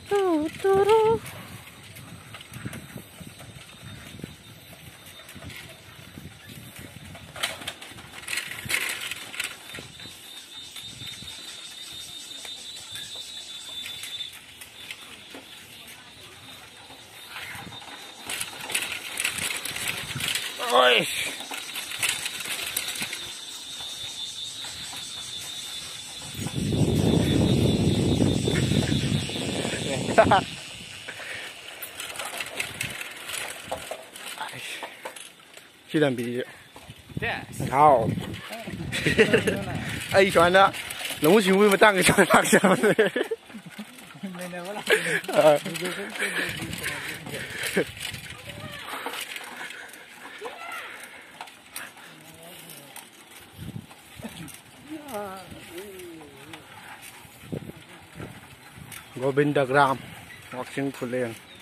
Ôi. Chỉ làm bị hao ai chọn đó lồng chim vui mà tăng cái chọn tăng sao Govinda Gram walking to lane.